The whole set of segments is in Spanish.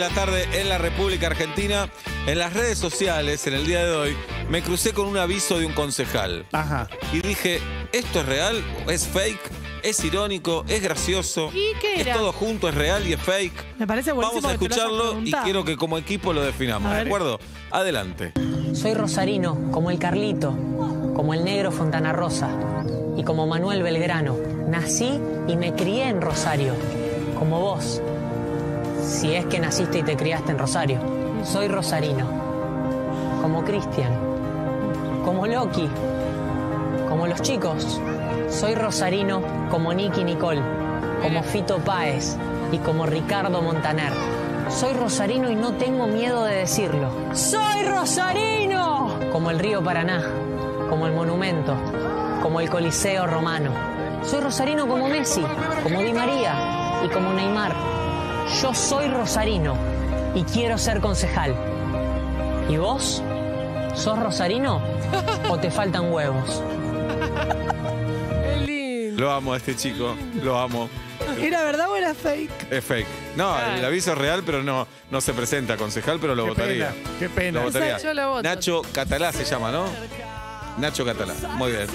la tarde en la República Argentina. En las redes sociales, en el día de hoy, me crucé con un aviso de un concejal. Ajá. Y dije, ¿esto es real? ¿Es fake? ¿Es irónico? ¿Es gracioso? ¿Y qué era? ¿Es todo junto? ¿Es real y es fake? Me parece buenísimo. Vamos a que te lo hayas escucharlo y preguntado. quiero que como equipo lo definamos, A ¿de ver. acuerdo? Adelante. Soy rosarino, como el Carlito, como el negro Fontana Rosa y como Manuel Belgrano. Nací y me crié en Rosario, como vos. Si es que naciste y te criaste en Rosario. Soy rosarino, como Cristian, como Loki, como los chicos. Soy rosarino como Nicky Nicole, como Fito Páez y como Ricardo Montaner. Soy rosarino y no tengo miedo de decirlo. ¡Soy rosarino! Como el río Paraná, como el monumento, como el Coliseo Romano. Soy rosarino como Messi, como Di María y como Neymar. Yo soy rosarino y quiero ser concejal. ¿Y vos? ¿Sos rosarino o te faltan huevos? Qué lindo. Lo amo a este chico, lo amo. ¿Era verdad o era fake? Es fake. No, el aviso es real, pero no se presenta concejal, pero lo Qué votaría. pena, qué pena. Lo votaría. Yo lo voto. Nacho Catalá se llama, ¿no? Nacho Catalá. Muy bien.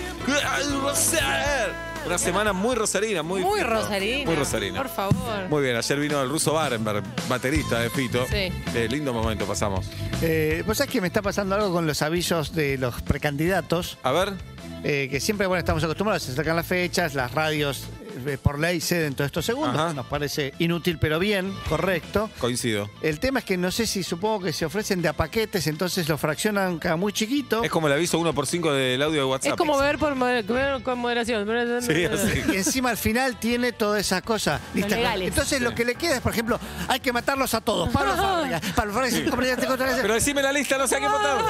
Una semana muy rosarina, muy Rosarina. Muy rosarina. Por favor. Muy bien, ayer vino el ruso Barenberg, baterista de Fito. Sí. Lindo momento pasamos. Vos sabés que me está pasando algo con los avisos de los precandidatos, A ver, que siempre, bueno, estamos acostumbrados, se sacan las fechas, las radios por ley ceden todos estos segundos. Ajá. Nos parece inútil, pero bien, correcto. coincido. El tema es que no sé si supongo que se ofrecen de a paquetes, entonces lo fraccionan cada muy chiquito. Es como el aviso 1x5 del audio de WhatsApp. Es como ver con moderación. Sí, así. Y encima al final tiene todas esas cosas listas. legales. Entonces lo que le queda es, por ejemplo, hay que matarlos a todos. Pablo Fábrega, Pablo Fábrega, Pero decime la lista, no sé a qué votar.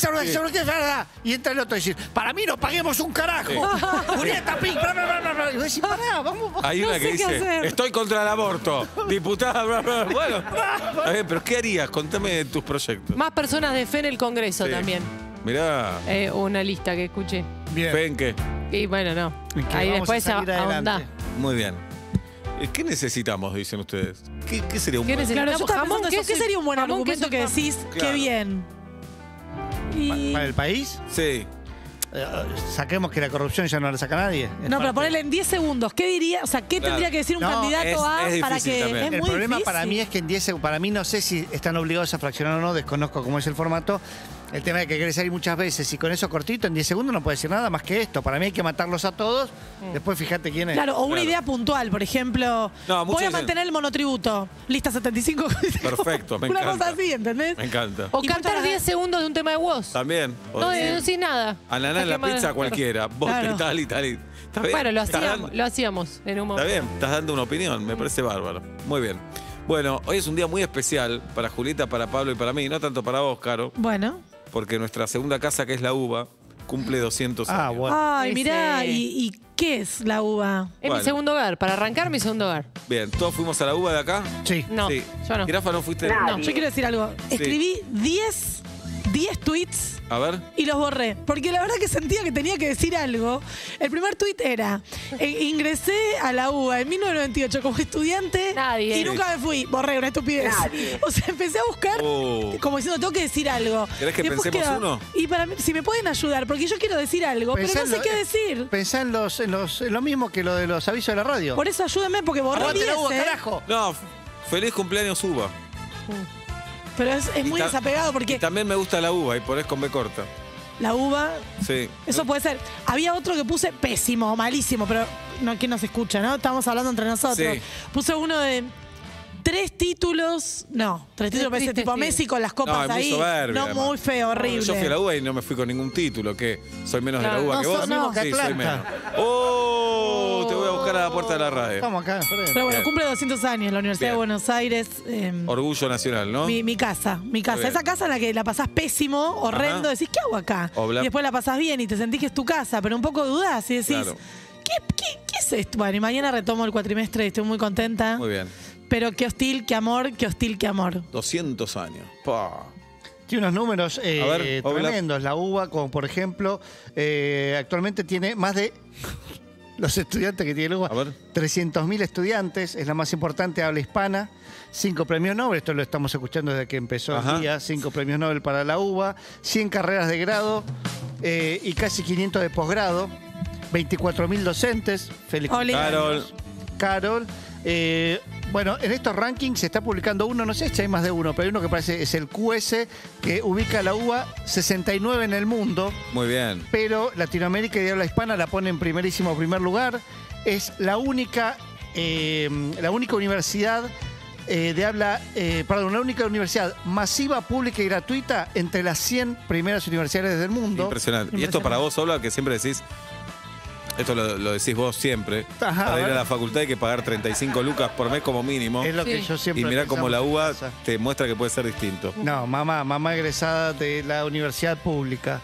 Y entra el otro y dice, para mí no paguemos un carajo. Julieta Pink, bla, bla, bla, bla, bla. Y vos decís, pará, vamos. Hay una No que sé qué dice, hacer. estoy contra el aborto. Diputada, bla, bla, bla. Bueno, a ver, pero ¿qué harías? Contame tus proyectos. Más personas de fe en el Congreso Sí. también. Mirá, Una lista que escuché. Bien. ¿fe en qué? Y bueno, no. Y que Ahí vamos después a salir ahondá. adelante. Muy bien. ¿Qué necesitamos, dicen ustedes? ¿Qué sería un ¿Qué buen? necesitamos? Claro, yo estaba Jamón, pensando eso. ¿Qué sería un buen jamón, argumento queso, que pan. decís? Claro. Qué bien. Y... ¿Para el país? Sí. Saquemos que la corrupción ya no la saca nadie. Es No, pero parte. ponerle en 10 segundos. ¿Qué diría? O sea, ¿qué Claro. tendría que decir un No, candidato A es para difícil que también. es El muy problema difícil? para mí es que en 10 segundos, para mí no sé si están obligados a fraccionar o no, desconozco cómo es el formato. El tema es que querés salir muchas veces y con eso cortito, en 10 segundos no puede decir nada más que esto. Para mí hay que matarlos a todos, después fíjate quién es. Claro, o una Claro. idea puntual, por ejemplo, No, muchos voy a dicen- mantener el monotributo. Lista 75. Perfecto, me Una encanta. cosa así, ¿entendés? Me encanta. O Y cantar muchas- 10 segundos de un tema de voz. También. No decís nada. Ananá en la Está quemado. pizza cualquiera. Vos Claro. tal y tal y. ¿Está bien? Bueno, ¿Estás dando- lo hacíamos en un Está momento. bien, estás dando una opinión, me parece bárbaro. Muy bien. Bueno, hoy es un día muy especial para Julieta, para Pablo y para mí, no tanto para vos, Caro, Bueno. porque nuestra segunda casa, que es la uva, cumple 200 años. Ah, bueno. Ay, Sí, mirá, sí. ¿y qué es la uva? Es Bueno. mi segundo hogar. Para arrancar, mi segundo hogar. Bien, ¿todos fuimos a la uva de acá? Sí. No, Sí. yo no. Jirafa, ¿no fuiste? No. Yo quiero decir algo. Escribí 10 tweets A ver. y los borré. Porque la verdad que sentía que tenía que decir algo. El primer tweet era, ingresé a la UBA en 1998 como estudiante Nadie. y nunca me fui. Borré, una estupidez. O sea, empecé a buscar Oh. como diciendo, tengo que decir algo. ¿Querés que Después pensemos uno? Y para mí, si me pueden ayudar, porque yo quiero decir algo, pero no sé qué decir. Pensá en lo mismo que lo de los avisos de la radio. Por eso ayúdenme, porque borré ¡Aguante 10, la uva, ¿eh? carajo! No, feliz cumpleaños uva. Pero es muy ta- desapegado Y porque también me gusta la uva y ponés con B corta. la uva, Sí. eso puede ser. Había otro que puse pésimo, malísimo, pero no, ¿quién nos escucha, no? Estamos hablando entre nosotros. Sí. Puse uno de 3 títulos, no, 3 títulos, parece tristes, tipo sí. Messi con las No, copas es muy ahí. soberbio, No, además. muy feo, horrible. Yo fui a la uva y no me fui con ningún título, que soy menos de Claro. la uva No, que vos. sos lo mismo que Sí, soy Atlanta. menos. ¡Oh! Te voy a buscar a la puerta de la radio. Estamos acá, Fred. Pero bueno, Bien. cumple 200 años la Universidad Bien. de Buenos Aires. Orgullo nacional, ¿no? Mi casa. bien. Esa casa en la que la pasás pésimo, horrendo, Ajá. decís, ¿qué hago acá? O bla- Y después la pasás bien y te sentís que es tu casa, pero un poco dudás y decís, Claro. ¿qué es esto? Bueno, y mañana retomo el cuatrimestre y estoy muy contenta. Muy bien. Pero qué hostil, qué amor, qué hostil, qué amor. 200 años. Pa. Tiene unos números ver, Obla. tremendos. La uva, como por ejemplo, actualmente tiene más de los estudiantes que tiene la UBA. A ver. 300.000 estudiantes, es la más importante, habla hispana. 5 premios Nobel, esto lo estamos escuchando desde que empezó Ajá. el día. 5 premios Nobel para la UBA. 100 carreras de grado y casi 500 de posgrado. 24.000 docentes. Feliz Ole. cumpleaños. Carol. Bueno, en estos rankings se está publicando uno, no sé si hay más de uno, pero hay uno que parece es el QS, que ubica a la UBA 69 en el mundo, Muy bien. pero Latinoamérica y de habla hispana la pone en primerísimo primer lugar. Es la única universidad la única universidad masiva, pública y gratuita entre las 100 primeras universidades del mundo. Impresionante. Y esto para vos, Ola, que siempre decís, esto lo decís vos siempre, Ajá, para a ir a ver. la facultad hay que pagar 35 lucas por mes como mínimo. Es lo que Sí. yo siempre Y mirá pensaba cómo la en UBA casa. te muestra que puede ser distinto. No, mamá egresada de la universidad pública.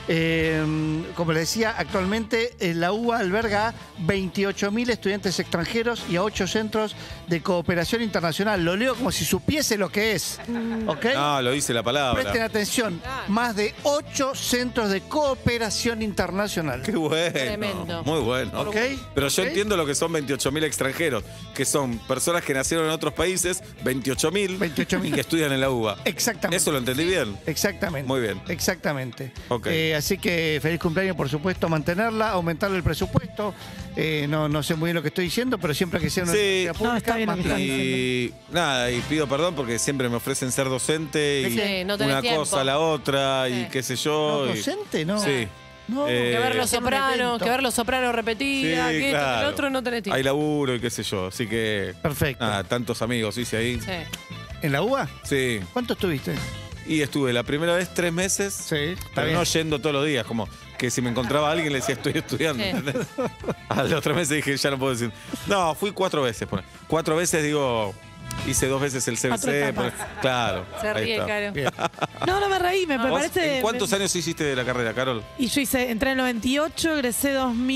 Como les decía, actualmente la UBA alberga a 28.000 estudiantes extranjeros y a 8 centros de cooperación internacional. Lo leo como si supiese lo que es. ¿Ok? No, lo dice la palabra. Presten atención. Más de 8 centros de cooperación internacional. Qué bueno. Tremendo. Muy bueno. ¿Ok? Pero yo ¿Ok? entiendo lo que son 28.000 extranjeros, que son personas que nacieron en otros países, 28.000 28.000. y que estudian en la UBA. Exactamente. ¿Eso lo entendí bien? Exactamente. Muy bien. Exactamente. Ok. Así que feliz cumpleaños, por supuesto, mantenerla, aumentarle el presupuesto. No sé muy bien lo que estoy diciendo, pero siempre que sea una Sí. universidad pública, No, está bien lo más que está plata. Y nada, y pido perdón porque siempre me ofrecen ser docente y Sí, no tenés una tiempo. cosa a la otra y Sí. qué sé yo. No, y- docente, no. Sí. No. Que ver Los hacer un Sopranos, evento. que ver Los Sopranos repetida, Sí, que esto, que claro. el otro no tenés tiempo. Hay laburo y qué sé yo. Así que. Perfecto. Nada, tantos amigos hice ahí. Sí. ¿En la UBA? Sí. ¿Cuánto estuviste? Y estuve la primera vez 3 meses. Sí, está Pero bien. no yendo todos los días, como que si me encontraba a alguien le decía estoy estudiando. Sí. ¿Entendés? A los 3 meses dije, ya no puedo decir. No, fui 4 veces. 4 veces digo, hice 2 veces el 4 CBC. etapas. Claro. Se ahí ríe, está. Caro. Bien. No me reí, me ¿Vos parece. ¿En cuántos años hiciste de la carrera, Carol? Y yo entré en el 98, egresé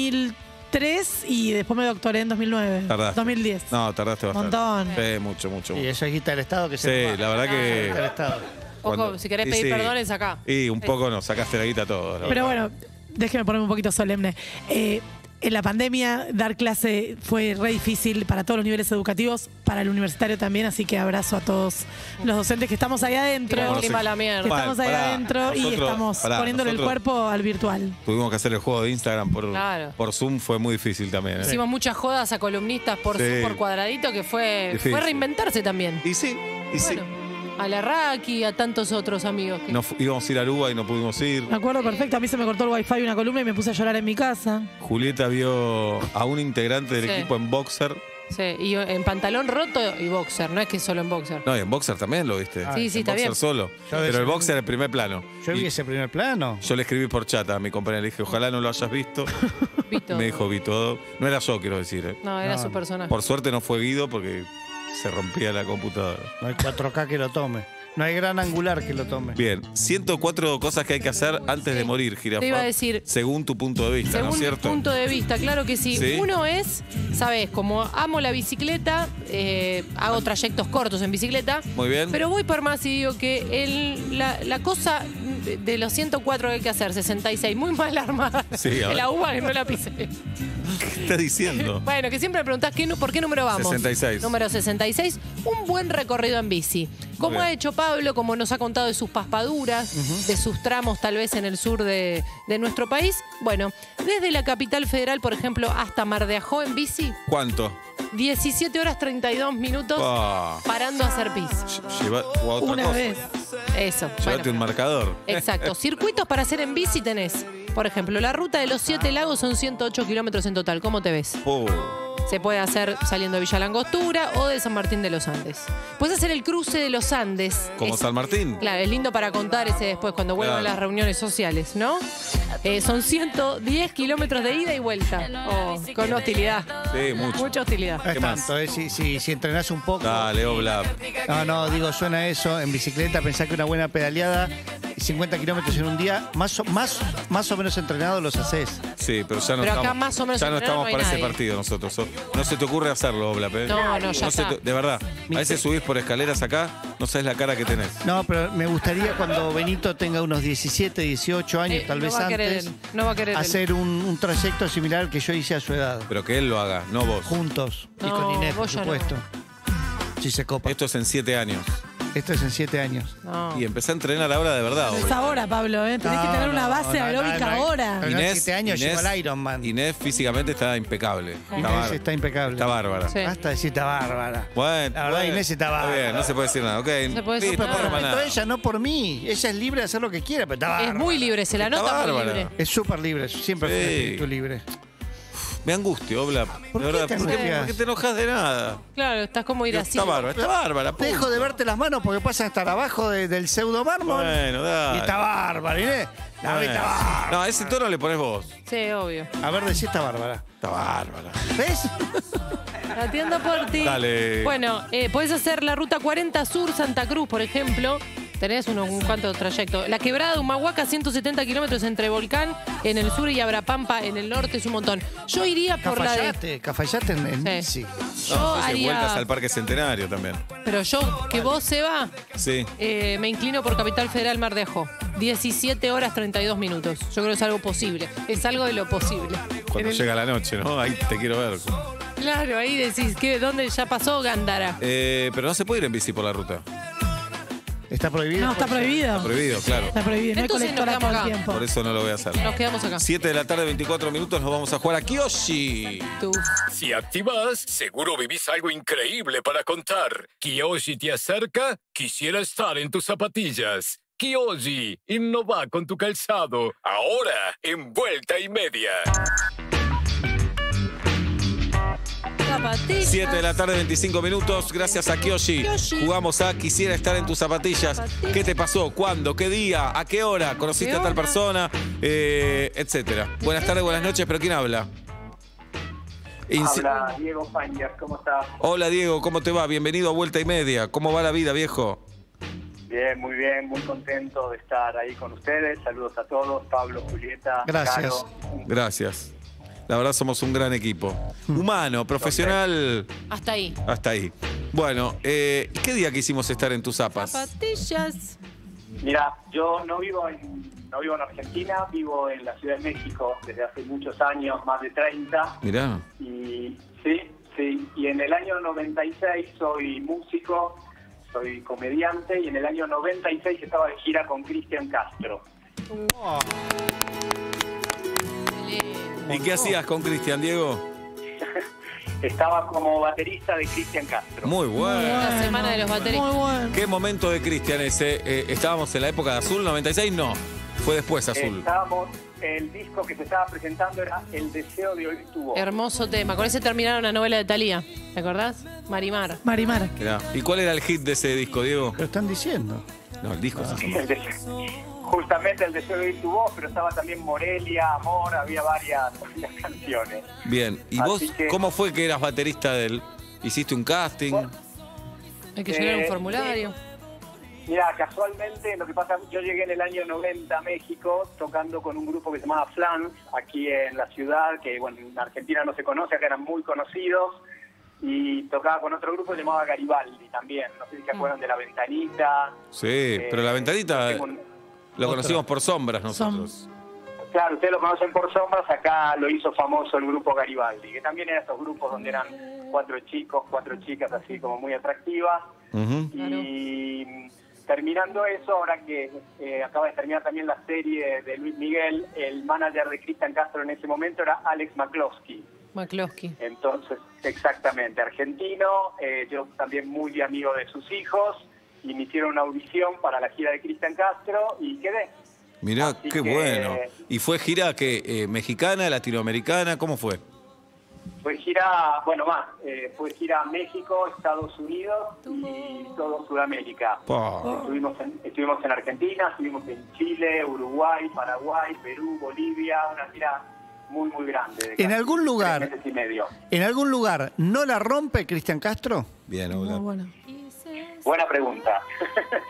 2003 y después me doctoré en 2009. Tardaste. 2010. No, tardaste bastante. Montón. Sí, mucho. Y eso es guita del Estado que se Sí, nos va. la verdad Guita del que. Estado. Ojo, si querés y pedir sí. perdón es acá. Y un poco nos sacaste la guita todo. la Pero verdad. bueno, déjeme ponerme un poquito solemne. En la pandemia, dar clase fue re difícil para todos los niveles educativos, para el universitario también, así que abrazo a todos los docentes que estamos ahí adentro. Tiró Bueno, un clima a la Que mierda. Bueno, estamos ahí pará, adentro y nosotros- estamos pará, poniéndole el nosotros- cuerpo al virtual. Tuvimos que hacer el juego de Instagram Claro. por Zoom, fue muy difícil también. ¿eh? Hicimos muchas jodas a columnistas por Sí. Zoom, por cuadradito, que fue Difícil. reinventarse también. Y sí, y sí. Bueno, a la Raki, a tantos otros amigos. Que... Íbamos a ir a Aruba y no pudimos ir. Me acuerdo perfecto, a mí se me cortó el wifi una columna y me puse a llorar en mi casa. Julieta vio a un integrante del Sí. equipo en boxer. Sí, y en pantalón roto y boxer, no es que solo en boxer. No, y en boxer también lo viste. Sí, sí, en está boxer bien. solo. Pero ese- el boxer en primer plano. Yo vi Y ese primer plano. yo le escribí por chat a mi compañera, le dije, ojalá no lo hayas visto. Vito. Me dijo, vi todo. No era yo, quiero decir. ¿eh? No, era No, su no. personaje. Por suerte no fue Guido porque se rompía la computadora. No hay 4K que lo tome. No hay gran angular que lo tome. Bien, 104 cosas que hay que hacer antes de morir, Jirafa. Te iba a decir- Según tu punto de vista, ¿no Según es mi cierto? punto de vista, claro que sí. Sí. Uno es, sabes, como amo la bicicleta, hago trayectos cortos en bicicleta. Muy bien. Pero voy por más y digo que la cosa de los 104 que hay que hacer, 66, muy mal armada. Sí, a ver. La uva que no la pisé. ¿Qué estás diciendo? Bueno, que siempre me preguntás ¿por qué número vamos? 66. Número 66. Un buen recorrido en bici. Como Muy bien. ha hecho Pablo, como nos ha contado de sus paspaduras, de sus tramos tal vez en el sur de nuestro país. Bueno, desde la capital federal, por ejemplo, hasta Mar de Ajó en bici, ¿Cuánto? 17 horas 32 minutos Ah, parando a hacer pis. o a otra Una cosa. vez. Eso. Llévate un bueno. marcador. Exacto. Circuitos para hacer en bici tenés. Por ejemplo, la ruta de los 7 lagos son 108 kilómetros en total. ¿Cómo te ves? Oh, Se puede hacer saliendo de Villa Langostura o de San Martín de los Andes. Puedes hacer el cruce de los Andes. como Es- San Martín. Claro, es lindo para contar ese después cuando vuelvan Claro. las reuniones sociales, ¿no? Son 110 kilómetros de ida y vuelta. Oh, con hostilidad. Sí, mucho. Mucha hostilidad. No es ¿Qué más? tanto, si entrenás un poco. Dale, Obla. No, digo, suena eso. En bicicleta, pensá que una buena pedaleada 50 kilómetros en un día, más o menos entrenado los haces. Sí, pero ya no Pero acá estamos, más o menos ya no entrenado estamos no hay para ese nadie. partido nosotros. No se te ocurre hacerlo, Oblap, ¿eh? No, ya está. De verdad. A veces subís por escaleras acá, no sabes la cara que tenés. No, pero me gustaría cuando Benito tenga unos 17, 18 años, tal no vez va a querer antes, él, no va a querer él. hacer un trayecto similar al que yo hice a su edad. Pero que él lo haga, no vos. Juntos. Y No, con Inés, por vos ya no. supuesto. Si se copa. Esto es en 7 años. Esto es en 7 años. No. Y empecé a entrenar ahora de verdad, Es Oblap. ahora, Pablo, ¿eh? Tenés que tener una base aeróbica ahora. Pero en 7 años llegó al Ironman. Inés físicamente está impecable. Inés está impecable. Está bárbara. Sí. Basta de decir está bárbara. Bueno, La verdad, Inés está bárbara. bien, no se puede decir nada, ok. se puede decir Listo, nada. no pasa Respeto nada. a ella, no por mí. Ella es libre de hacer lo que quiera, pero está bárbara. Es muy libre, se la Está nota muy bárbara. libre. Es súper libre. Siempre fue Sí. un espíritu libre. Me angustio, Oblap. ¿Por De qué verdad, te ¿por qué, angustias? por qué te enojas de nada? Claro, estás como ir así. Está bárbara, está bárbara. punto. Dejo de verte las manos porque pasan a estar abajo del pseudo mármol. Bueno, dale. Y está bárbara, Inés. La Bueno. está bárbara. No, ese tono le pones vos. Sí, obvio. A ver, decí está bárbara. Está bárbara. ¿Ves? Atiendo por ti. Dale. Bueno, puedes hacer la ruta 40 Sur Santa Cruz, por ejemplo. Tenés un cuánto trayecto. La quebrada de Humahuaca, 170 kilómetros entre Volcán en el sur y Abrapampa en el norte, es un montón. Yo iría por la de. Cafayate en Sí. bici. Yo No, haces haría. vueltas al Parque Centenario también. Pero yo, que vos se va, Sí. me inclino por Capital Federal Mar de Ajó. 17 horas 32 minutos. Yo creo que es algo posible. Es algo de lo posible. Cuando En el- llega la noche, ¿no? Ahí te quiero ver. Claro, ahí decís, ¿dónde ya pasó Gándara? Pero no se puede ir en bici por la ruta. ¿Está prohibido? No, está prohibido. Prohibido, claro. Está prohibido. No hay Entonces nos colectora todo el quedamos acá. tiempo. Por eso no lo voy a hacer. Nos quedamos acá. 7 de la tarde, 24 minutos, nos vamos a jugar a Kyoshi. Tú. Si activas, seguro vivís algo increíble para contar. Kiyoshi te acerca, quisiera estar en tus zapatillas. Kiyoshi, innova con tu calzado. Ahora, en vuelta y media. Zapatillas. 7 de la tarde, 25 minutos. Gracias a Kyoshi. Kyoshi. Jugamos a Quisiera estar en tus zapatillas. Zapatillas. ¿Qué te pasó? ¿Cuándo? ¿Qué día? ¿A qué hora? ¿Conociste ¿Qué a tal hora? persona? Etcétera. Buenas tardes, buenas noches, pero ¿quién habla? Habla Diego Fanger, ¿cómo estás? Hola Diego, ¿cómo te va? Bienvenido a Vuelta y Media. ¿Cómo va la vida, viejo? Bien, muy contento de estar ahí con ustedes. Saludos a todos, Pablo, Julieta, Gracias. Caro. Gracias. La verdad somos un gran equipo. Humano, profesional, Hasta ahí. hasta ahí. Bueno, ¿qué día quisimos estar en tus zapas? Zapatillas. Mira, yo no vivo en Argentina, vivo en la Ciudad de México desde hace muchos años, más de 30. Mirá. Y sí, y en el año 96 soy músico, soy comediante, y en el año 96 estaba de gira con Cristian Castro. ¿Y qué hacías con Cristian, Diego? Estaba como baterista de Cristian Castro. Muy bueno. La semana de los bateristas. Muy bueno. ¿Qué momento de Cristian ese? ¿Estábamos en la época de Azul 96? No, fue después Azul. El disco que se estaba presentando era El deseo de oír tu voz. Hermoso tema. Con ese terminaron la novela de Thalía. ¿Te acordás? Marimar. Marimar. Mirá. ¿Y cuál era el hit de ese disco, Diego? Lo están diciendo. No, el disco se llama. El justamente El deseo de oír tu voz, pero estaba también Morelia, Amor, había varias canciones. Bien. ¿Y Así vos que- cómo fue que eras baterista de él? ¿Hiciste un casting? Hay que llenar un Eh, formulario. Mira, casualmente, lo que pasa, yo llegué en el año 90 a México tocando con un grupo que se llamaba Flans, aquí en la ciudad, que bueno, en Argentina no se conoce, acá eran muy conocidos, y tocaba con otro grupo que se llamaba Garibaldi también, no sé si se acuerdan de La Ventanita. Sí, pero la ventanita tengo un- lo conocimos por sombras nosotros. Claro, ustedes lo conocen por sombras, acá lo hizo famoso el grupo Garibaldi, que también eran estos grupos donde eran 4 chicos, 4 chicas, así como muy atractivas. Ujú. Y terminando eso, ahora que acaba de terminar también la serie de Luis Miguel, el manager de Cristian Castro en ese momento era Alex McCloskey. McCloskey. Entonces, exactamente, argentino, yo también muy amigo de sus hijos, y me hicieron una audición para la gira de Cristian Castro y quedé. Mirá, Así qué que- bueno. ¿Y fue gira que mexicana, latinoamericana? ¿Cómo fue? Fue gira, bueno, fue gira a México, Estados Unidos y todo Sudamérica. Pa. Estuvimos en Argentina, estuvimos en Chile, Uruguay, Paraguay, Perú, Bolivia, una gira muy grande. de En casi algún lugar. 3 meses y medio. ¿En algún lugar no la rompe Cristian Castro? Bien, Muy hola. bueno. Buena pregunta.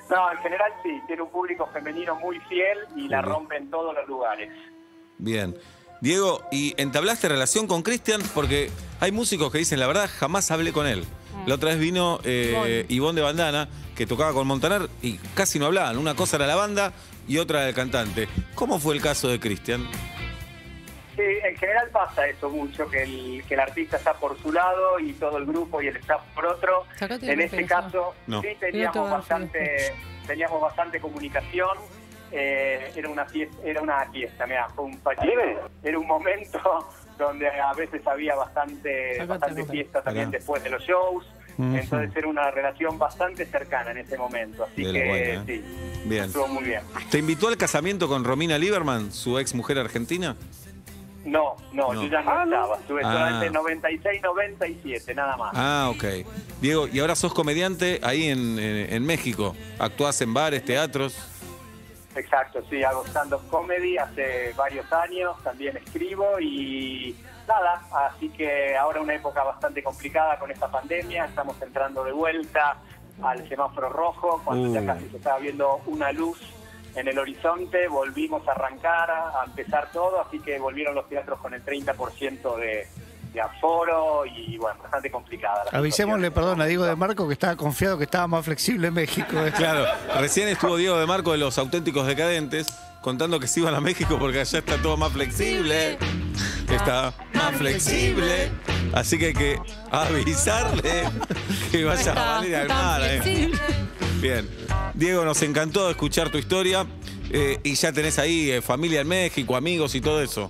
No, en general sí, tiene un público femenino muy fiel y la rompe en todos los lugares. Bien. Diego, ¿y entablaste relación con Cristian? Porque hay músicos que dicen, la verdad, jamás hablé con él. La otra vez vino Ivonne de Bandana, que tocaba con Montaner y casi no hablaban. Una cosa era la banda y otra era el cantante. ¿Cómo fue el caso de Cristian? Sí, en general pasa eso mucho, que el artista está por su lado y todo el grupo y el staff por otro. Sacate En este caso, No. sí teníamos bastante comunicación. Era una fiesta, mirá, fue un era un momento donde a veces había bastante fiesta también después de los shows. Entonces era una relación bastante cercana en ese momento. Así De la que buena, sí, bien. estuvo muy bien. ¿Te invitó al casamiento con Romina Lieberman, su ex mujer argentina? No, yo ya no estaba. Estuve solamente en 96, 97, nada más. Ah, ok. Diego, y ahora sos comediante ahí en México. ¿Actuás en bares, teatros? Exacto, sí, hago stand-up comedy hace varios años, también escribo y nada, así que ahora una época bastante complicada con esta pandemia, estamos entrando de vuelta al semáforo rojo, cuando ya casi se estaba viendo una luz en el horizonte, volvimos a arrancar, a empezar todo, así que volvieron los teatros con el 30% de aforo y bueno, bastante complicada. Avisémosle, perdón, a Diego de Marco que estaba confiado que estaba más flexible en México. Claro, recién estuvo Diego de Marco de los Auténticos Decadentes contando que se iban a México porque allá está todo más flexible. Está más flexible. Así que hay que avisarle que vaya a Valeria al mar. Bien. Diego, nos encantó escuchar tu historia. Y ya tenés ahí familia en México, amigos y todo eso.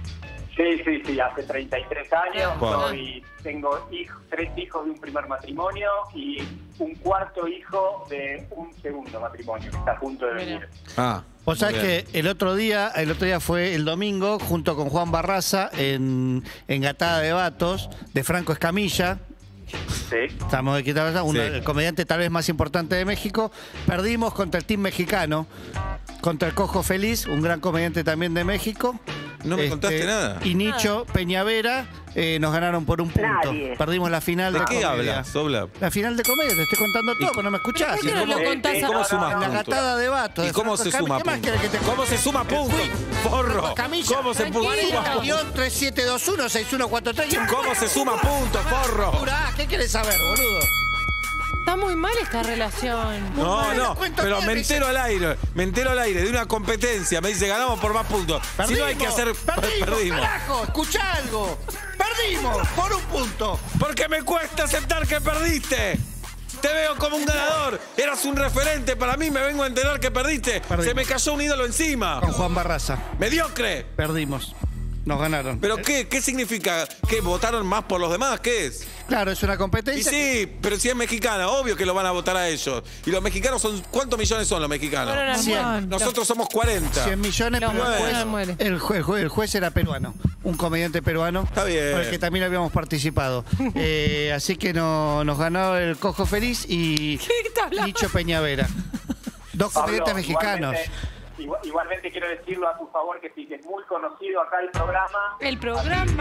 Sí, hace 33 años. Wow. Tengo 3 hijos de un primer matrimonio y un cuarto hijo de un segundo matrimonio que está a punto de venir. Ah. Vos sabés que el otro día fue el domingo, junto con Juan Barraza, en Gatada de Vatos, de Franco Escamilla. Sí. Estamos aquí, el comediante tal vez más importante de México. Perdimos contra el team mexicano, contra el Cojo Feliz, un gran comediante también de México. No me contaste nada. Y Nicho Peñavera nos ganaron por un punto. Perdimos la final de ¿De qué comedia. hablas, Obla? La final de comedia, te estoy contando todo, pero no me escuchás. ¿Por qué no lo contás ¿Y cómo sumás En la puntos? Gatada de Vatos. ¿Y cómo se suma puntos? ¿Cómo se suma puntos? ¡Forro! ¿Cómo se suma puntos? 3721-6143. ¿Cómo se suma puntos, forro? ¿Qué querés saber, boludo? Está muy mal esta relación. No, cuento pero todo, me me entero al aire de una competencia. Me dice, ganamos por más puntos. Si no hay que hacer, perdimos. Carajo, escuchá algo. Perdimos por un punto. Porque me cuesta aceptar que perdiste. Te veo como un ganador. Eras un referente para mí. Me vengo a enterar que perdiste. Perdimos. Se me cayó un ídolo encima. Con Juan Barraza. ¡Mediocre! Perdimos. Nos ganaron. ¿Pero qué? ¿Qué significa? ¿Que votaron más por los demás? ¿Qué es? Claro, es una Y competencia. sí, pero si es mexicana, obvio que lo van a votar a ellos. Y los mexicanos son... ¿Cuántos millones son los mexicanos? Bueno, no, 100. Nosotros somos 40. 100 millones, Los pero muere, muere. el juez era peruano, un comediante peruano. Está bien. Por el que también habíamos participado. Así que nos ganó el Cojo Feliz y ¿Qué está hablando? Nicho Peñavera. Dos comediantes Pablo, mexicanos. Igualmente quiero decirlo a tu favor que sí, que es muy conocido acá el programa. El programa.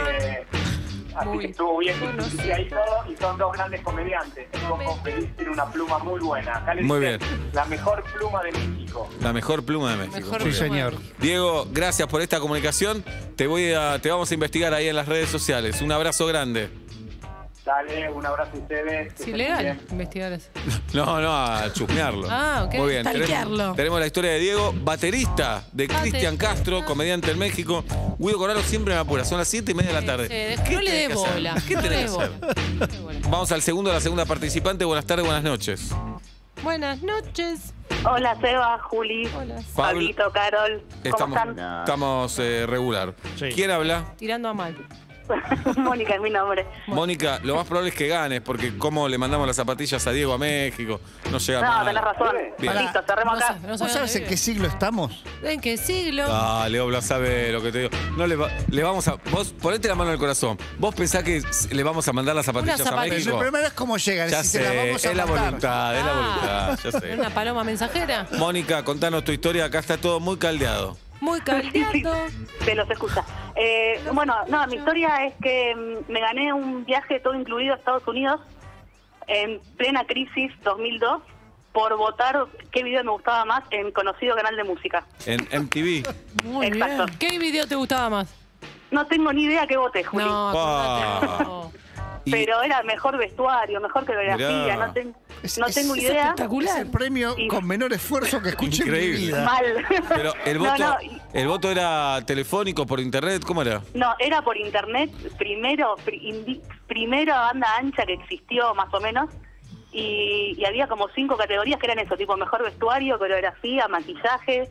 Así Muy que estuvo bien que conocido. estuviste ahí todo y son dos grandes comediantes. El Cojo Feliz tiene una pluma muy buena. Acá le Muy dicen bien. la mejor pluma de México. La mejor pluma de México. Mejor Muy Sí, bien. señor. Diego, gracias por esta comunicación. Te vamos a investigar ahí en las redes sociales. Un abrazo grande. Dale, un abrazo a ustedes. que Es estén ilegal bien. investigar eso. No, a chusmearlo. Ah, ok. Muy bien. Stalkearlo. Tenemos la historia de Diego, baterista de Cristian Castro, comediante en México. Guido Corralo siempre me apura. Son las 7:30 de la tarde. No le dé tenés que hacer? bola. ¿Qué No le tenés dé que hacer? bola. No le dé bola. Vamos al segundo, a la segunda participante. Buenas tardes, buenas noches. Buenas noches. Hola Seba, Juli, Hola. Pablito, Carol, ¿cómo Estamos regular. Sí. ¿Quién habla? Tirando a mal. Mónica es mi nombre. Mónica, lo más probable es que ganes, porque como le mandamos las zapatillas a Diego a México, no llega No, nada. tenés razón. Bien. Listo, cerremos acá. No ¿Vos sabe sabés dónde en qué vive. siglo estamos? ¿En qué siglo? Dale, Obla, sabe lo que te digo. No le vamos a... Vos ponete la mano en el corazón. ¿Vos pensás que le vamos a mandar las zapatillas a zapatilla. Pero México? el problema es cómo llegan. Ya si sé, te las vamos a es la mandar. voluntad, es la voluntad, ya sé. ¿Una paloma mensajera? Mónica, contanos tu historia. Acá está todo muy caldeado. Muy caldeado. Se los escucha. Bueno, no, mi historia es que me gané un viaje todo incluido a Estados Unidos en plena crisis 2002. por votar qué video me gustaba más en conocido canal de música. En MTV. Muy Exacto. bien. ¿Qué video te gustaba más? No tengo ni idea qué voté, Juli. No, acordate, no. Y- Pero era mejor vestuario, mejor coreografía, Mirá. no tengo Es idea. Es el premio Y- con menor esfuerzo que escuché en mi Increíble. vida. Mal. Pero el No, voto, no, el voto era telefónico, por internet, ¿cómo era? no, era por internet, primera banda ancha que existió, más o menos. Y había como 5 categorías que eran eso, tipo mejor vestuario, coreografía, maquillaje,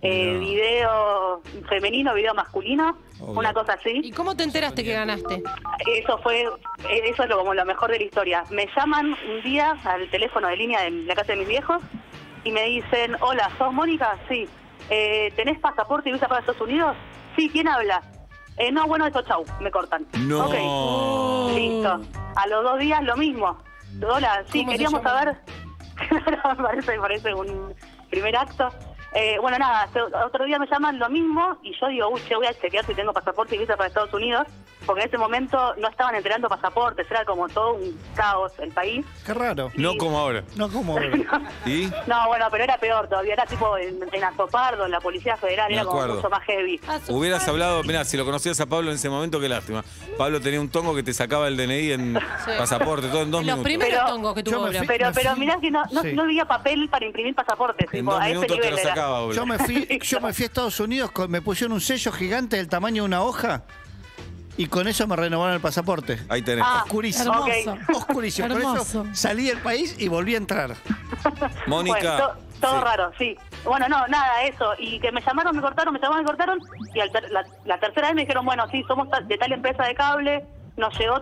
video femenino, video masculino, Obvio. una cosa ¿Y así. cómo te enteraste que ganaste? Eso es como lo mejor de la historia. Me llaman un día al teléfono de línea de la casa de mis viejos y me dicen, hola, ¿sos Mónica? Sí. ¿Tenés pasaporte y visa para Estados Unidos? Sí, ¿quién habla? No, bueno, eso, chau, me cortan. No. Ok, listo. A los 2 días lo mismo. Hola, sí, ¿Cómo se queríamos llama? saber. me parece un primer acto. Bueno, nada, otro día me llaman lo mismo y yo digo, voy a chequear si tengo pasaporte y visa para Estados Unidos, porque en ese momento no estaban entregando pasaportes, era como todo un caos el país. Qué raro. No como ahora. No como ahora. ¿Y? No, bueno, pero era peor todavía, era tipo en Azopardo, en la Policía Federal, Me era como acuerdo. mucho más heavy. Ah, Hubieras hablado, mirá, si lo conocías a Pablo en ese momento, qué lástima. Pablo tenía un tongo que te sacaba el DNI en pasaporte, todo en 2 Los minutos. primeros Pero tongos que yo tuvo me Obra. fui- Pero mirá que no Sí. había papel para imprimir pasaportes, En tipo, 2 a ese minutos te nivel lo era. sacaba, boludo. Yo me fui a Estados Unidos, me pusieron un sello gigante del tamaño de una hoja y con eso me renovaron el pasaporte. Ahí tenés. Ah, Oscurísimo. Hermoso. Oscurísimo. Por Hermoso. eso salí del país y volví a entrar. Mónica. Bueno, todo Sí. raro, sí. Bueno, no, nada, eso. Y que me llamaron, me cortaron. Y la tercera vez me dijeron, bueno, sí, somos de tal empresa de cable, nos llegó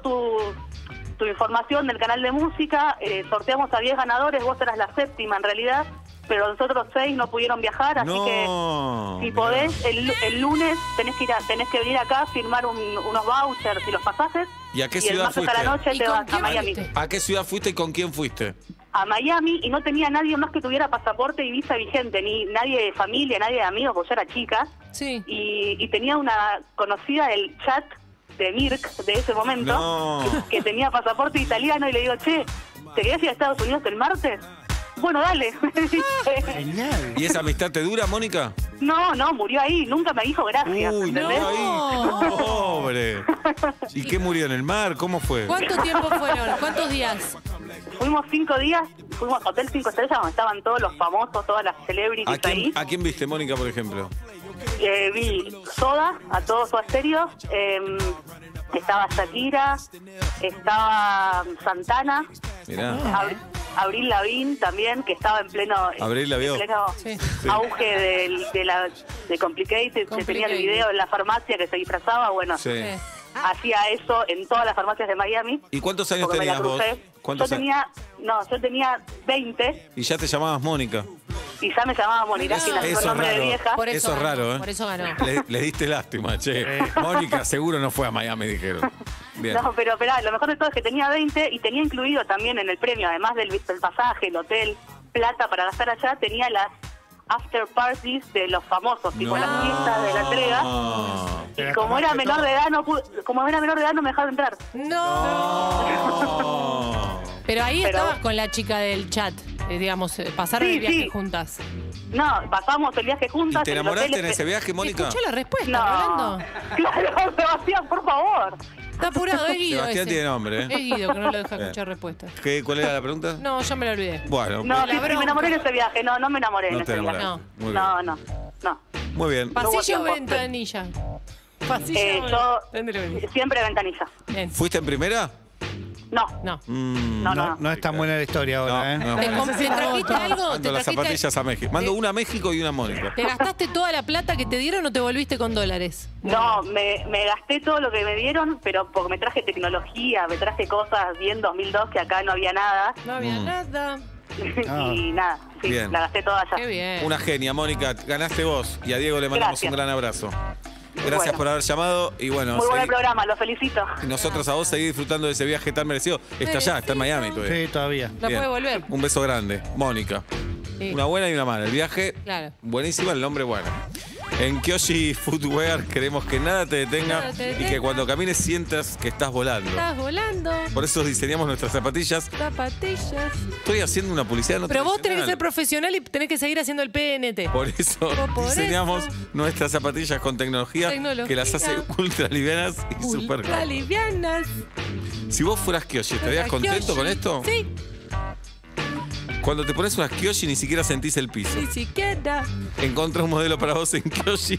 tu información del canal de música, sorteamos a 10 ganadores, vos eras la 7ª en realidad, pero los otros 6 no pudieron viajar, así No, que si mirá. podés, el lunes tenés que venir acá a firmar unos vouchers y los pasajes. ¿Y a qué el ciudad martes a la fuiste? noche ¿Y te con vas a quién Miami. fuiste? ¿A qué ciudad fuiste y con quién fuiste? A Miami, y no tenía nadie más que tuviera pasaporte y visa vigente, ni nadie de familia, nadie de amigos, porque yo era chica, Sí. y tenía una conocida del chat de Mirk de ese momento, No. que tenía pasaporte italiano, y le digo, che, ¿te querés ir a Estados Unidos el martes? Bueno, dale. me dice. Genial. ¿Y esa amistad te dura, Mónica? No, murió ahí, nunca me dijo gracias, Uy, no, ¿entendés? ahí. Pobre. ¿Y qué murió en el mar? ¿Cómo fue? ¿Cuánto tiempo fueron? ¿Cuántos días? Fuimos 5 días, fuimos a Hotel 5 Estrellas, donde estaban todos los famosos, todas las celebrities ahí. ¿A quién viste, Mónica, por ejemplo? Vi Soda, a todo su estéreo, estaba Shakira, estaba Santana, Mirá. Avril Lavigne también, que estaba en pleno, Avril la vio. en pleno Sí. auge de Complicated, que tenía el video en la farmacia que se disfrazaba, bueno, Sí. Sí. hacía eso en todas las farmacias de Miami. ¿Y cuántos años porque me la tenías vos? crucé. ¿Cuántos Yo tenía 20 Y ya te llamabas Mónica. y ya me llamaba Mónica, Mirá. sin hacer Eso es nombre de raro. vieja. Por Eso es ganó, raro, ¿eh? Por eso ganó. Le diste lástima, che. Mónica seguro no fue a Miami, dijeron. Bien. No, pero esperá, lo mejor de todo es que tenía 20 y tenía incluido también en el premio, además del pasaje, el hotel, plata para gastar allá, tenía las after parties de los famosos, tipo las fiestas de la entrega. Y como era menor de edad, no me dejaron entrar. No. Pero ahí Pero- estabas con la chica del chat, digamos, pasaron Sí, el viaje sí. juntas. No, pasamos el viaje juntas. ¿Y te el enamoraste hotel en ese viaje, Mónica? ¿Escuchó la respuesta, No. Rolando? Claro, Sebastián, por favor. Está apurado, es Guido Sebastián ese. tiene nombre, ¿eh? Es Guido, que no lo deja Bien. escuchar respuestas. ¿Cuál era la pregunta? No, ya me la olvidé. Bueno, No, la sí, bronca. me enamoré en ese viaje. No me enamoré No en te ese viaje. enamoraste. No. Muy bien. No. Muy bien. Pasillo o tiempo. ventanilla. Pasillo o Yo ventanilla. siempre ventanilla. Bien. ¿Fuiste en primera? No, No. No es tan buena la historia ahora, ¿eh? No. ¿Te trajiste algo? Mando las zapatillas a México. Mando una a México y una a Mónica. ¿Te gastaste toda la plata que te dieron o te volviste con dólares? No, me gasté todo lo que me dieron, pero porque me traje tecnología, me traje cosas bien 2002 que acá no había nada. No había nada. Y nada, sí, Bien. la gasté toda allá. Qué bien. Una genia, Mónica. Ganaste vos. Y a Diego le mandamos Gracias. un gran abrazo. Gracias Bueno. por haber llamado. Y bueno, Muy buen seguí- programa, lo felicito. y nosotros a vos seguir disfrutando de ese viaje tan merecido. Está allá, está en Miami todavía. Sí, todavía. No Bien. puede volver. Un beso grande, Mónica. Sí. Una buena y una mala. El viaje, Claro. buenísima, el nombre bueno. En Kyoshi Footwear queremos que nada te detenga Nada te y detenga. que cuando camines sientas que estás volando. Estás volando. Por eso diseñamos nuestras zapatillas. Zapatillas. Estoy haciendo una publicidad no Pero vos tenés que ser tradicional. profesional y tenés que seguir haciendo el PNT. Por eso Por diseñamos eso. nuestras zapatillas con tecnología Tecnología. que las hace ultra livianas y súper Ultra cómodas. livianas. Si vos fueras Kyoshi, ¿estarías contento Kyoshi. con esto? Sí, Cuando te pones unas Kyoshi ni siquiera sentís el piso. ni siquiera. Encontrá un modelo para vos en Kyoshi.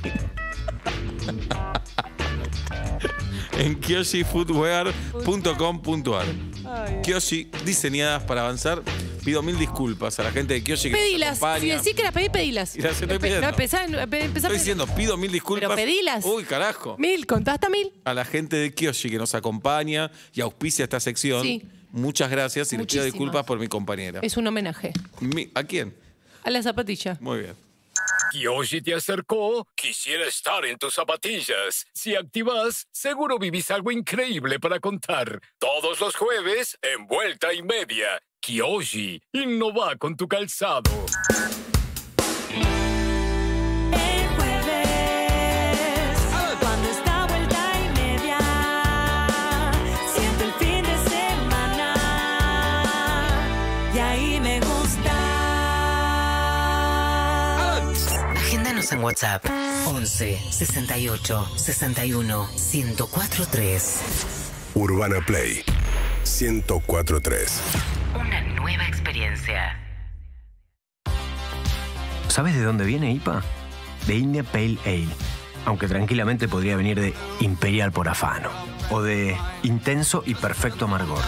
En KyoshiFootwear.com.ar. Kyoshi, diseñadas para avanzar. Pido 1000 disculpas a la gente de Kyoshi que nos Pedilas. Si acompaña. decís que las pedí, pedilas. Y las estoy pidiendo. Empezá Estoy diciendo, pido 1000 disculpas. Pero pedilas. Uy, carajo. 1000, contá hasta 1000. A la gente de Kyoshi que nos acompaña y auspicia esta sección. Sí. Muchas gracias y les pido Muchísimas. disculpas por mi compañera. Es un homenaje. ¿A quién? A la zapatilla. Muy bien. Kyoshi te acercó, quisiera estar en tus zapatillas. Si activas, seguro vivís algo increíble para contar. Todos los jueves, en Vuelta y Media. Kyoshi, innova con tu calzado. El jueves, cuando está vuelta y media, siento el fin de semana y ahí me gusta. Agéndanos en WhatsApp 11 68 61 1043. Urbana Play 1043. Una nueva experiencia. ¿Sabes de dónde viene IPA? De India Pale Ale. Aunque tranquilamente podría venir de Imperial por afano. O de Intenso y Perfecto Amargor.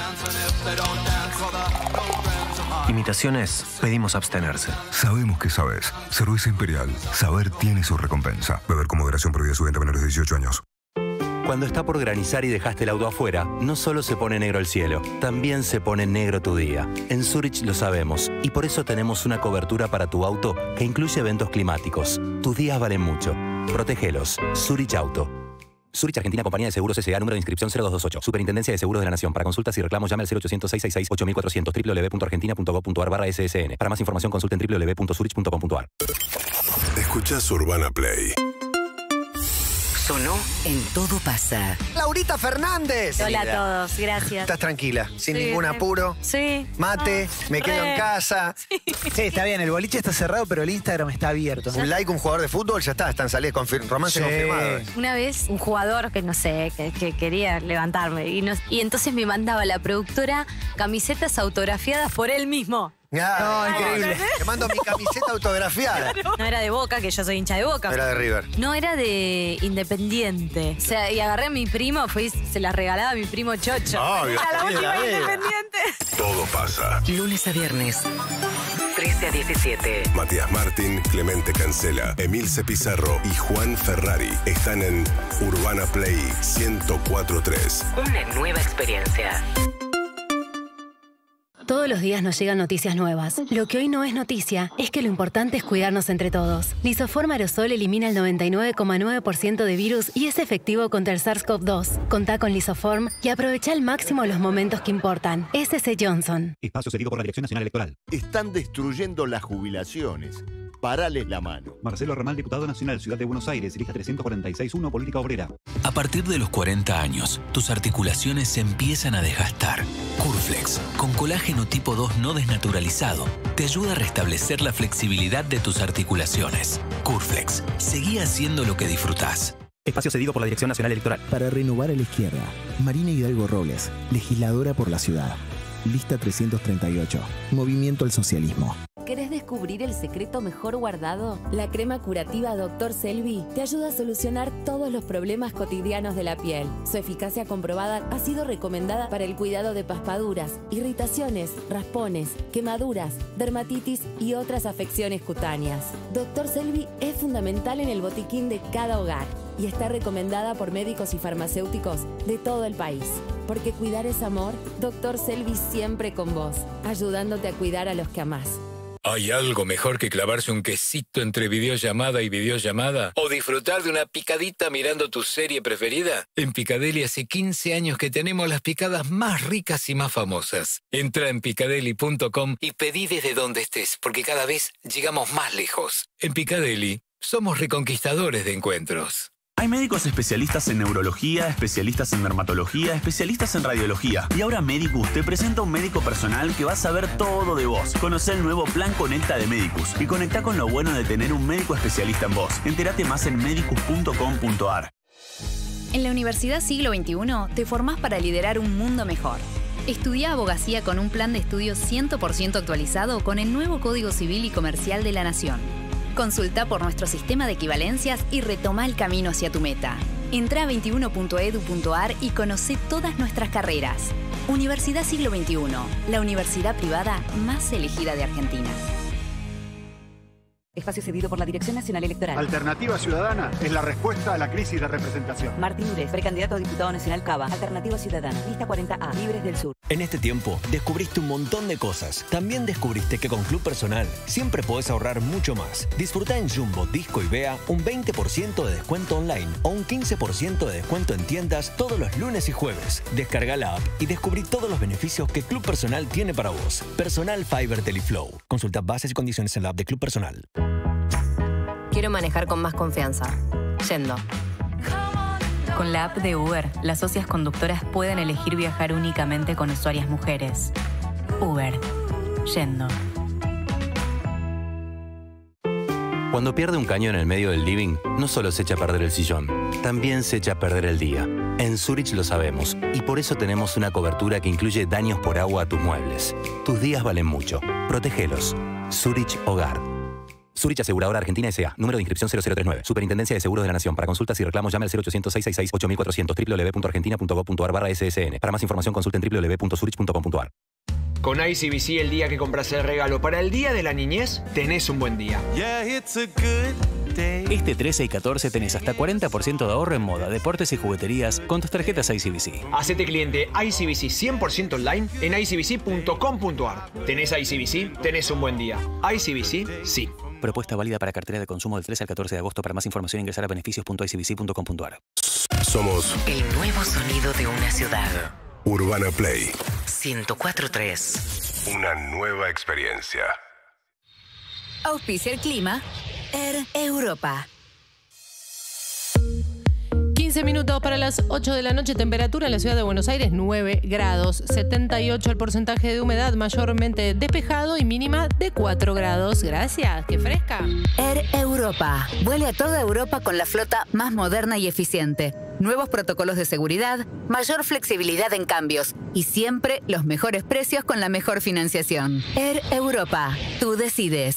Imitaciones, pedimos abstenerse. Sabemos que sabes. Cerveza Imperial. Saber tiene su recompensa. Beber con moderación, prohibida su venta a menores de 18 años. Cuando está por granizar y dejaste el auto afuera, no solo se pone negro el cielo, también se pone negro tu día. En Zurich lo sabemos y por eso tenemos una cobertura para tu auto que incluye eventos climáticos. Tus días valen mucho. Protégelos. Zurich Auto. Zurich Argentina, Compañía de Seguros S.A., número de inscripción 0228. Superintendencia de Seguros de la Nación. Para consultas y reclamos llame al 0800-666-8400 www.argentina.gov.ar/ssn. Para más información consulten www.zurich.com.ar. Escuchás Urbana Play. Sonó en Todo Pasa. Laurita Fernández. Hola a todos, gracias. Estás tranquila, sin Sí, ningún sí. apuro. Sí. Mate, me quedo en casa. Sí, está bien, el boliche está cerrado, pero el Instagram está abierto. Un like, un jugador de fútbol, ya está, están saliendo romance Sí. confirmado. Una vez un jugador que no sé, que quería levantarme y entonces me mandaba la productora camisetas autografiadas por él mismo. No, increíble. Te mando mi camiseta autografiada. No era de Boca, que yo soy hincha de Boca. Era de River. No, era de Independiente. O sea, y agarré a mi primo, se la regalaba a mi primo Chocho. Obvio. Era la Sí, última la vida. Independiente. Todo pasa. Lunes a viernes, 13 a 17. Matías Martín, Clemente Cancela, Emilce Pizarro y Juan Ferrari están en Urbana Play 1043. Una nueva experiencia. Todos los días nos llegan noticias nuevas. Lo que hoy no es noticia es que lo importante es cuidarnos entre todos. Lisoform aerosol elimina el 99,9% de virus y es efectivo contra el SARS-CoV-2. Contá con Lisoform y aprovecha al máximo los momentos que importan. SC Johnson. Espacio cedido por la Dirección Nacional Electoral. Están destruyendo las jubilaciones. Parales la mano. Marcelo Ramal, diputado nacional, Ciudad de Buenos Aires, lista 346-1, Política Obrera. A partir de los 40 años, tus articulaciones se empiezan a desgastar. Curflex, con colágeno tipo 2 no desnaturalizado, te ayuda a restablecer la flexibilidad de tus articulaciones. Curflex, seguí haciendo lo que disfrutás. Espacio cedido por la Dirección Nacional Electoral. Para renovar a la izquierda, Marina Hidalgo Robles, legisladora por la ciudad. Lista 338, Movimiento al Socialismo. ¿Querés descubrir el secreto mejor guardado? La crema curativa Dr. Selvi te ayuda a solucionar todos los problemas cotidianos de la piel. Su eficacia comprobada ha sido recomendada para el cuidado de paspaduras, irritaciones, raspones, quemaduras, dermatitis y otras afecciones cutáneas. Dr. Selvi es fundamental en el botiquín de cada hogar y está recomendada por médicos y farmacéuticos de todo el país. Porque cuidar es amor, Dr. Selvi siempre con vos, ayudándote a cuidar a los que amás. ¿Hay algo mejor que clavarse un quesito entre videollamada y videollamada? ¿O disfrutar de una picadita mirando tu serie preferida? En Picadeli hace 15 años que tenemos las picadas más ricas y más famosas. Entra en picadeli.com y pedí desde donde estés, porque cada vez llegamos más lejos. En Picadeli somos reconquistadores de encuentros. Hay médicos especialistas en neurología, especialistas en dermatología, especialistas en radiología. Y ahora Medicus te presenta un médico personal que va a saber todo de vos. Conocé el nuevo Plan Conecta de Medicus y conectá con lo bueno de tener un médico especialista en vos. Entérate más en medicus.com.ar. En la Universidad Siglo XXI te formás para liderar un mundo mejor. Estudia abogacía con un plan de estudios 100% actualizado con el nuevo Código Civil y Comercial de la Nación. Consulta por nuestro sistema de equivalencias y retoma el camino hacia tu meta. Entrá a 21.edu.ar y conoce todas nuestras carreras. Universidad Siglo XXI, la universidad privada más elegida de Argentina. Espacio cedido por la Dirección Nacional Electoral. Alternativa Ciudadana es la respuesta a la crisis de representación. Martín Ures, precandidato a diputado nacional Cava. Alternativa Ciudadana. Lista 40A. Libres del Sur. En este tiempo, descubriste un montón de cosas. También descubriste que con Club Personal siempre podés ahorrar mucho más. Disfruta en Jumbo, Disco y Bea un 20% de descuento online o un 15% de descuento en tiendas todos los lunes y jueves. Descarga la app y descubrí todos los beneficios que Club Personal tiene para vos. Personal Fiber Teleflow. Consulta bases y condiciones en la app de Club Personal. Quiero manejar con más confianza. Yendo. Con la app de Uber, las socias conductoras pueden elegir viajar únicamente con usuarias mujeres. Uber. Yendo. Cuando pierde un caño en el medio del living, no solo se echa a perder el sillón, también se echa a perder el día. En Zurich lo sabemos, y por eso tenemos una cobertura que incluye daños por agua a tus muebles. Tus días valen mucho. Protégelos. Zurich Hogar. Zurich Aseguradora Argentina S.A. Número de inscripción 0039. Superintendencia de Seguros de la Nación. Para consultas y reclamos llame al 0800-666-8400 www.argentina.gov.ar/ssn. Para más información consulten www.zurich.com.ar. Con ICBC, el día que compras el regalo para el Día de la Niñez, tenés un buen día. Este 13 y 14 tenés hasta 40% de ahorro en moda, deportes y jugueterías con tus tarjetas ICBC. Hacete cliente ICBC 100% online en icbc.com.ar. ¿Tenés ICBC? Tenés un buen día. ICBC, sí. Propuesta válida para cartera de consumo del 13 al 14 de agosto. Para más información ingresar a beneficios.icbc.com.ar. Somos el nuevo sonido de una ciudad. Urbana Play 104.3. Una nueva experiencia. Auspicia el clima. Air Europa. 15 minutos para las 8 de la noche, temperatura en la ciudad de Buenos Aires 9 grados, 78 el porcentaje de humedad, mayormente despejado y mínima de 4 grados. Gracias, qué fresca. Air Europa. Vuele a toda Europa con la flota más moderna y eficiente. Nuevos protocolos de seguridad, mayor flexibilidad en cambios y siempre los mejores precios con la mejor financiación. Air Europa. Tú decides.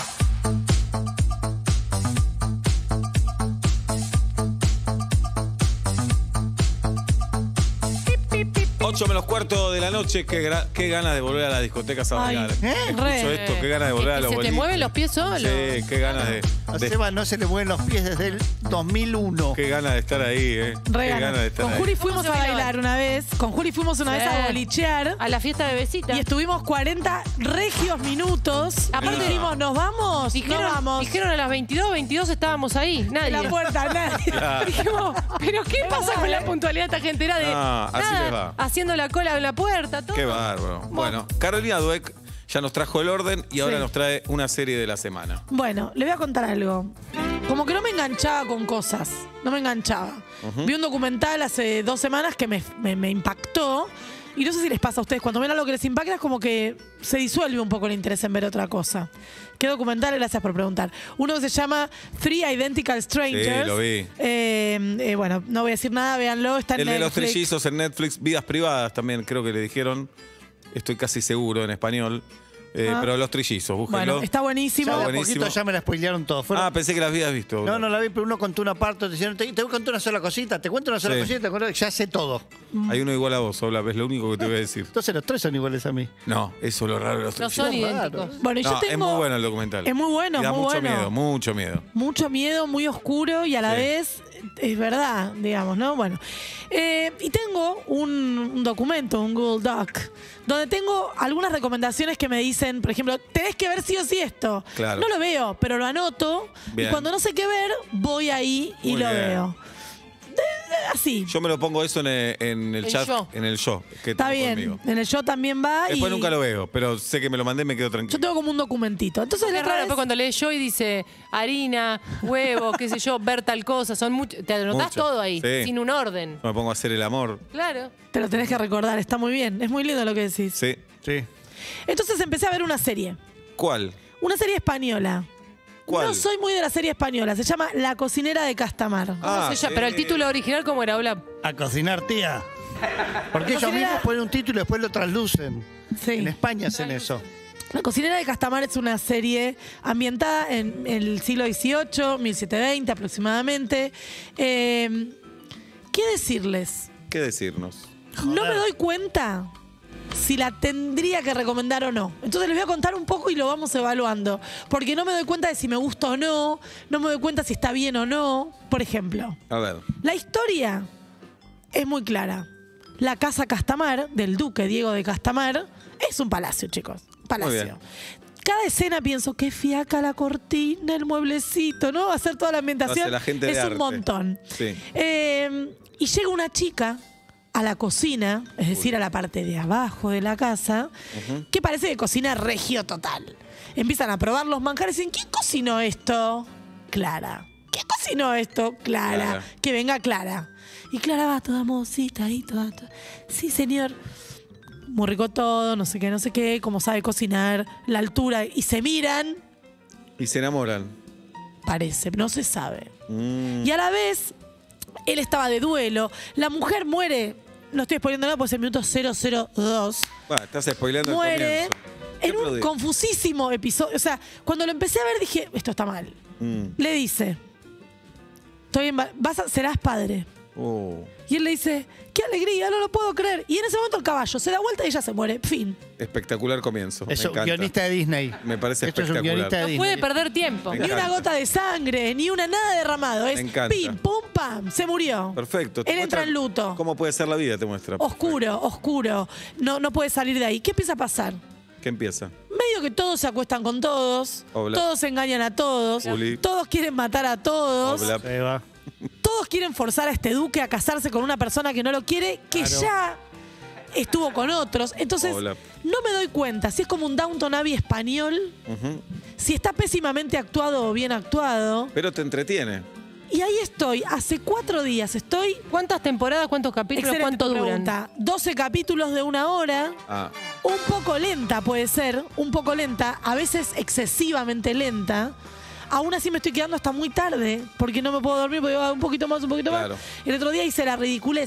8 menos cuarto de la noche, qué ganas de volver a las discotecas a bailar. Escucho esto, qué ganas de volver a los ¿Se te boliches. mueven los pies solos? Sí, qué ganas de... A Seba no se le mueven los pies desde el 2001. Qué ganas de estar ahí, Re Qué ganas. ganas de estar Con ahí. Juli fuimos a bailar una vez. Con Juli fuimos una vez a bolichear. A la fiesta de besitas. Y estuvimos 40 regios minutos. Aparte dijimos, ¿nos vamos? Dijeron, no vamos. Dijeron a las 22 estábamos ahí. Nadie. En la puerta, nadie. Claro. Dijimos, ¿pero qué pasa con la puntualidad de esta gente? Era de Así les va. haciendo la cola en la puerta, todo. Qué bárbaro. Bueno, Carolina Dueck ya nos trajo el orden y ahora Sí. nos trae una serie de la semana. Bueno, le voy a contar algo. Como que no me enganchaba con cosas. No me enganchaba. Ujú. Vi un documental hace 2 semanas que me impactó. Y no sé si les pasa a ustedes. Cuando ven algo que les impacta es como que se disuelve un poco el interés en ver otra cosa. ¿Qué documental? Gracias por preguntar. Uno que se llama Three Identical Strangers. Sí, lo vi. Bueno, no voy a decir nada, véanlo. Está en El de los Netflix. trillizos en Netflix, Vidas Privadas también creo que le dijeron. Estoy casi seguro en español. Pero los trillizos, búsquenlo. Bueno, está buenísimo. Ya de a buenísimo. poquito ya me la spoilearon todo. Fueron- Pensé que las habías visto. No, no la vi, pero uno contó una parte, te dijeron, te voy a contar una sola cosita, te cuento una sola Sí. cosita, te acuerdas que ya sé todo. Hay uno igual a vos, Obla, es lo único que te voy a decir. Entonces los tres son iguales a mí. No, eso es lo raro de los No trillizos. son idénticos. Bueno, y yo No, tengo... es muy bueno el documental. Es muy bueno, Y da muy mucho bueno. miedo, mucho miedo. Mucho miedo, muy oscuro y a la Sí. vez es verdad, digamos, ¿no? Bueno. Y tengo un documento, un Google Doc, donde tengo algunas recomendaciones que me dicen, por ejemplo, tenés que ver sí o sí esto. Claro. No lo veo, pero lo anoto. Bien. Y cuando no sé qué ver, voy ahí y Muy lo bien. veo. así. Yo me lo pongo eso en el El chat, yo. en el yo. Que Está tengo bien. conmigo. En el yo también va. Después y nunca lo veo, pero sé que me lo mandé y me quedo Yo tranquilo. tengo como un documentito. Entonces, Es la raro otra después vez- cuando lees yo y dice harina, huevo, qué sé yo, ver tal cosa. Te anotás Muchas, todo ahí, sí. sin un orden. Me pongo a hacer el amor. Claro. Te lo tenés que recordar, está muy bien. Es muy lindo lo que decís. Sí. Sí. Entonces empecé a ver una serie. ¿Cuál? Una serie española. ¿Cuál? No soy muy de la serie española. Se llama La cocinera de Castamar. Ah, Se llama- Pero el título original, ¿cómo era? Hola. A cocinar, tía. Porque ellos Cocinera- mismos ponen un título y después lo traslucen. Sí. En España hacen eso. La cocinera de Castamar es una serie ambientada en el siglo XVIII, 1720 aproximadamente. ¿Qué decirles? ¿Qué decirnos? No me doy cuenta si la tendría que recomendar o no. Entonces les voy a contar un poco y lo vamos evaluando. Porque no me doy cuenta de si me gusta o no, no me doy cuenta si está bien o no. Por ejemplo, A ver. la historia es muy clara. La casa Castamar, del duque Diego de Castamar, es un palacio, chicos. Muy Palacio. bien. Cada escena pienso, qué fiaca la cortina, el mueblecito, ¿no? Hacer toda la ambientación Hace la gente de es un arte. montón. Sí. Y llega una chica a la cocina, es decir, a la parte de abajo de la casa, que parece que cocina regio total. Empiezan a probar los manjares y dicen, ¿quién cocinó esto? Clara. ¿Quién cocinó esto? Clara. Clara. Que venga Clara. Y Clara va toda mocita ahí, toda. Sí, señor. Muy rico todo, no sé qué, como sabe cocinar, la altura. Y se miran, Y se enamoran. parece, no se sabe. Mm. Y a la vez, él estaba de duelo. La mujer muere, no estoy spoileando nada, porque es el minuto 002. Bueno, estás spoileando el Muere comienzo. en un aplaudí. confusísimo episodio. O sea, cuando lo empecé a ver dije, esto está mal. Mm. Le dice, serás padre. Oh, Y él le dice, qué alegría, no lo puedo creer. Y en ese momento el caballo se da vuelta y ella se muere. Fin. espectacular comienzo. Es Me un encanta. guionista de Disney. Me parece Esto es un espectacular. guionista de No Disney. puede perder tiempo. Me Ni una encanta. gota de sangre, ni una nada derramado. Es Me encanta. pim, pum, pam. Se murió. Perfecto. Te Él entra muestra en luto. ¿Cómo puede ser la vida? Te muestra. Oscuro, oscuro. No puede salir de ahí. ¿Qué empieza a pasar? ¿Qué empieza? Medio que todos se acuestan con todos. Hola. Todos engañan a todos. Uli. Todos quieren matar a todos. Hola. Ahí va. Todos quieren forzar a este duque a casarse con una persona que no lo quiere, que Claro. ya estuvo con otros. Entonces, Hola. no me doy cuenta si es como un Downton Abbey español, Ujú. si está pésimamente actuado o bien actuado. Pero te entretiene. Y ahí estoy, hace 4 días estoy. ¿Cuántas temporadas, cuántos capítulos, Excelente cuánto tu duran? pregunta. 12 capítulos de 1 hora. Ah, Un poco lenta puede ser, un poco lenta, a veces excesivamente lenta. Aún así me estoy quedando hasta muy tarde, porque no me puedo dormir, porque un poquito más, un poquito Claro. más. El otro día hice la ridiculez